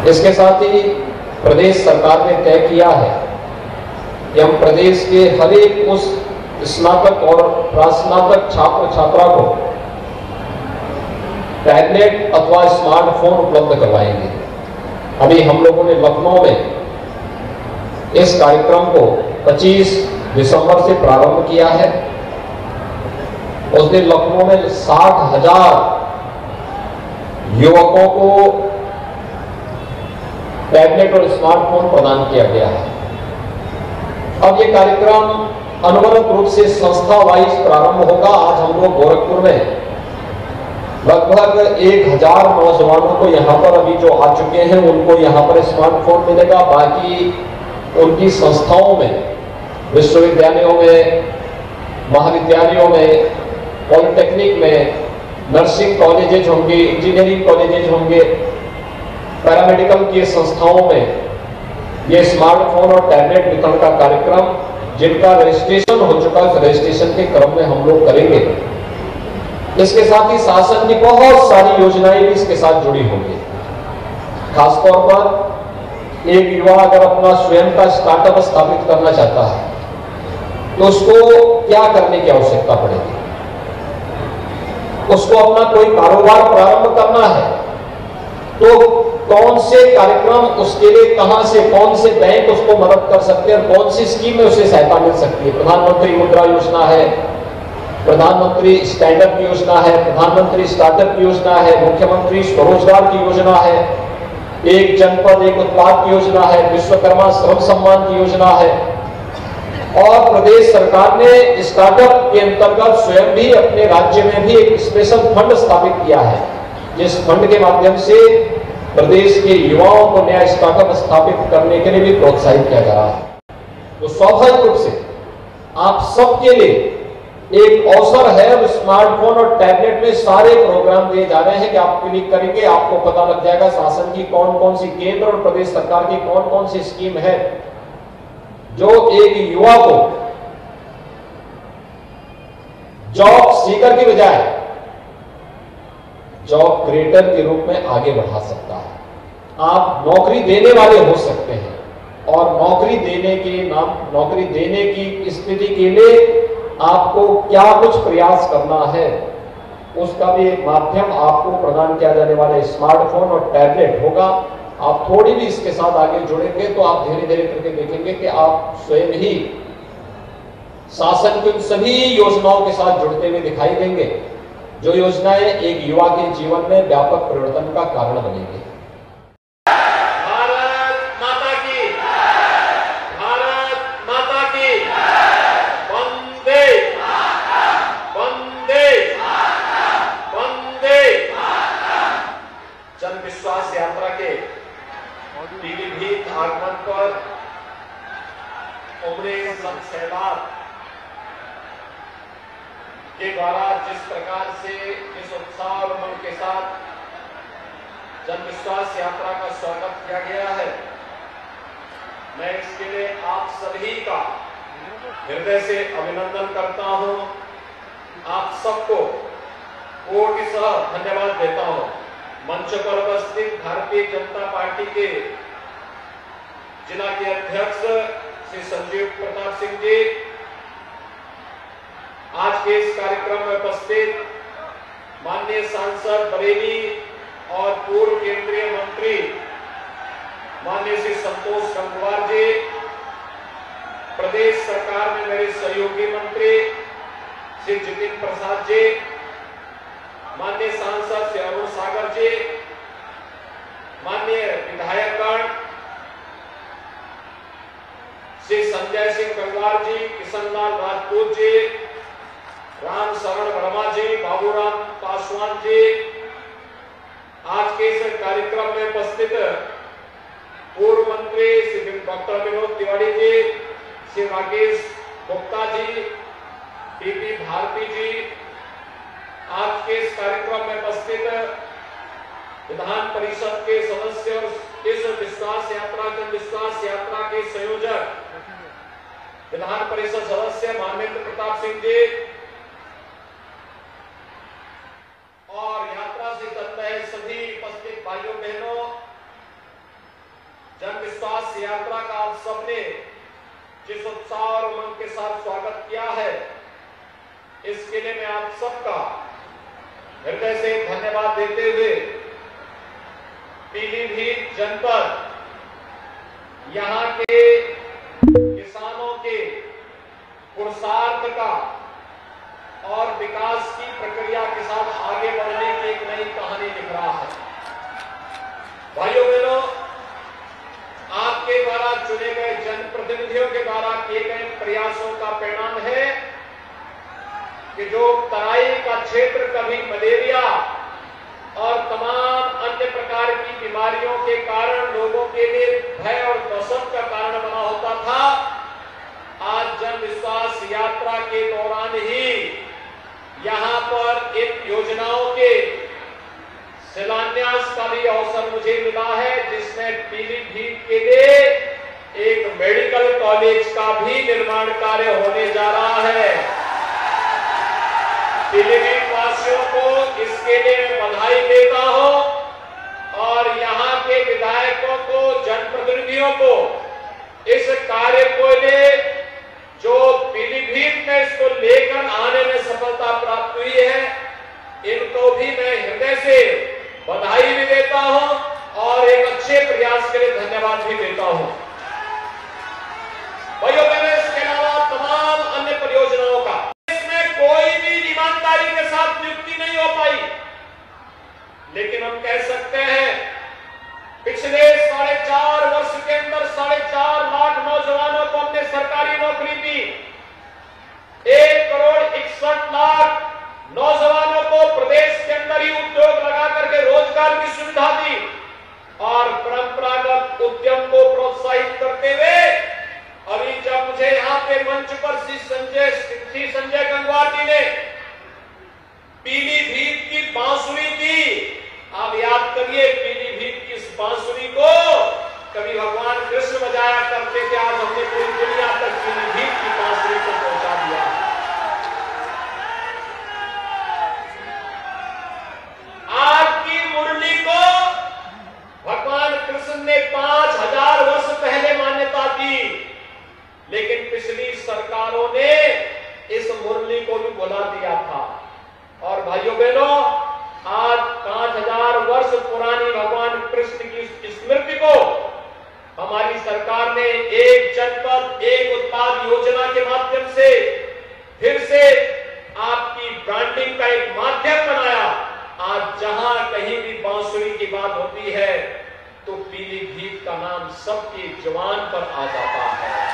इसके साथ ही प्रदेश सरकार ने तय किया है कि हम प्रदेश के हर एक उस स्नातक और प्रास्नातक छात्र छात्रा को टैबलेट अथवा स्मार्टफोन उपलब्ध करवाएंगे। अभी हम लोगों ने लखनऊ में इस कार्यक्रम को 25 दिसंबर से प्रारंभ किया है। उस दिन लखनऊ में 60,000 युवकों को टैबलेट और स्मार्टफोन प्रदान किया गया है। अब ये कार्यक्रम अनवरत रूप से संस्था वाइज प्रारंभ होगा। आज हम लोग गोरखपुर में लगभग 1,000 नौजवानों को यहाँ पर अभी जो आ चुके हैं उनको यहाँ पर स्मार्टफोन मिलेगा। बाकी उनकी संस्थाओं में, विश्वविद्यालयों में, महाविद्यालयों में, पॉलिटेक्निक में, नर्सिंग कॉलेजेज होंगे, इंजीनियरिंग कॉलेजेज होंगे, पैरामेडिकल की संस्थाओं में ये स्मार्टफोन और टैबलेट वितरण का कार्यक्रम, जिनका रजिस्ट्रेशन हो चुका है, रजिस्ट्रेशन के क्रम में हम लोग करेंगे। इसके साथ ही शासन की बहुत सारी योजनाएं भी इसके साथ जुड़ी होंगी। खासतौर पर एक युवा अगर अपना स्वयं का स्टार्टअप स्थापित करना चाहता है तो उसको क्या करने की आवश्यकता पड़ेगी। उसको अपना कोई कारोबार प्रारंभ करना है तो कौन से कार्यक्रम उसके लिए, कहां से, कौन से बैंक उसको मदद कर सकते हैं और कौन सी स्कीम में उसे सहायता मिल सकती है। प्रधानमंत्री मुद्रा योजना है, प्रधानमंत्री स्टैंडअप की योजना है, प्रधानमंत्री स्टार्टअप की योजना है, मुख्यमंत्री स्वरोजगार की योजना है, एक जनपद एक उत्पाद की योजना है, विश्वकर्मा श्रम सम्मान की योजना है। और प्रदेश सरकार ने स्टार्टअप के अंतर्गत स्वयं भी अपने राज्य में भी एक स्पेशल फंड स्थापित किया है, जिस फंड के माध्यम से प्रदेश के युवाओं को नया स्टार्टअप स्थापित करने के लिए भी प्रोत्साहित किया जा रहा है। तो स्वाभाविक रूप से आप सबके लिए एक अवसर है। और स्मार्टफोन और टैबलेट में सारे प्रोग्राम दिए जा रहे हैं कि आप क्लिक करेंगे, आपको पता लग जाएगा शासन की कौन कौन सी, केंद्र और प्रदेश सरकार की कौन कौन सी स्कीम है जो एक युवा को जॉब सीकर की बजाय जॉब क्रिएटर के रूप में आगे बढ़ा सकता है। आप नौकरी देने वाले हो सकते हैं और नौकरी देने की स्थिति के लिए आपको क्या कुछ प्रयास करना है, उसका भी एक माध्यम आपको प्रदान किया जाने वाले स्मार्टफोन और टैबलेट होगा। आप थोड़ी भी इसके साथ आगे जुड़ेंगे तो आप धीरे धीरे करके देखेंगे कि आप स्वयं ही शासन की सभी योजनाओं के साथ जुड़ते हुए दिखाई देंगे, जो योजनाएं एक युवा के जीवन में व्यापक परिवर्तन का कारण बनेंगी। विश्वास यात्रा के पीलीभीत आगमन पर उमरे संत सैलाब के द्वारा जिस प्रकार से, जिस उत्साह और उमंग के साथ जन विश्वास यात्रा का स्वागत किया गया है, मैं इसके लिए आप सभी का हृदय से अभिनंदन करता हूं। आप सबको कोटिशः धन्यवाद देता हूं। मंच पर उपस्थित भारतीय जनता पार्टी के जिला के अध्यक्ष श्री संजीव प्रताप सिंह जी, आज के इस कार्यक्रम में उपस्थित माननीय सांसद बरेली और पूर्व केंद्रीय मंत्री माननीय श्री संतोष गंगवार जी, प्रदेश सरकार में मेरे सहयोगी मंत्री श्री जितिन प्रसाद जी, माननीय सांसद श्री अरुण सागर जी, माननीय विधायकगण श्री संजय सिंह गंगवार जी, किशनलाल राजपूत जी, राम शरण वर्मा जी, बाबूराम पासवान जी, आज के इस कार्यक्रम में उपस्थित पूर्व मंत्री श्री डॉक्टर विनोद तिवारी जी, श्री राकेश गुप्ता जी, टीपी भारती जी, आज के इस कार्यक्रम में उपस्थित विधान परिषद के सदस्य और इस विश्वास यात्रा, जन विश्वास यात्रा के संयोजक विधान परिषद सदस्य मानवेंद्र प्रताप सिंह जी और यात्रा से तत्पर सभी उपस्थित भाइयों बहनों, इसके लिए मैं आप सबका हृदय से धन्यवाद देते हुए पीलीभीत जनपद यहां के किसानों के पुरुषार्थ का और विकास की प्रक्रिया के साथ आगे बढ़ने की एक नई कहानी लिख रहा है। भाइयों बहनों, आपके द्वारा चुने गए जनप्रतिनिधियों के द्वारा किए गए प्रयासों का परिणाम है कि जो तराई का क्षेत्र कभी मलेरिया और तमाम अन्य प्रकार की बीमारियों के कारण लोगों के लिए भय और दहशत का कारण बना होता था, आज जन विश्वास यात्रा के दौरान ही यहां पर इन योजनाओं के शिलान्यास का भी अवसर मुझे मिला है, जिसमें पीलीभीत के लिए एक मेडिकल कॉलेज का भी निर्माण कार्य होने जा रहा है। पीलीभीत वासियों को इसके लिए मैं बधाई देता हूं और यहां के विधायकों को, जनप्रतिनिधियों को इस कार्य को ले जो पीलीभीत में इसको लेकर आने में सफलता प्राप्त हुई है, इनको भी मैं हृदय से बधाई भी देता हूं और एक अच्छे प्रयास के लिए धन्यवाद भी देता हूं। भाइयों बहनों, इसके अलावा तमाम अन्य परियोजनाओं का इसमें कोई भी ईमानदारी के साथ नियुक्ति नहीं हो पाई, लेकिन हम कह सकते हैं पिछले 4.5 वर्ष के अंदर 4.5 लाख नौजवानों को हमने सरकारी नौकरी दी। 1,61,00,000 नौजवानों को प्रदेश के अंदर ही उद्योग लगा करके रोजगार की सुविधा दी और परंपरागत उद्यम को प्रोत्साहित करते हुए अभी जब मुझे यहां पे मंच पर श्री संजय गंगवार जी ने पीलीभीत की बांसुरी दी, आप याद करिए पीलीभीत की इस बांसुरी को कभी भगवान कृष्ण बजाया करते थे, आज हमने पूरी दुनिया तक पीलीभीत की बांसुरी को पहुंचा दिया। आज की मुरली को भगवान कृष्ण ने 5000 वर्ष पहले मान्यता दी, लेकिन पिछली सरकारों ने इस मुरली को भी बुला दिया था। और भाइयों बहनों, आज 5000 वर्ष पुरानी भगवान कृष्ण की स्मृति को हमारी सरकार ने एक जनपद एक उत्पाद योजना के माध्यम से फिर से आपकी ब्रांडिंग का एक माध्यम बनाया। आज जहां कहीं भी बांसुरी की बात होती है तो पीलीभीत का नाम सबकी जुबान पर आ जाता है।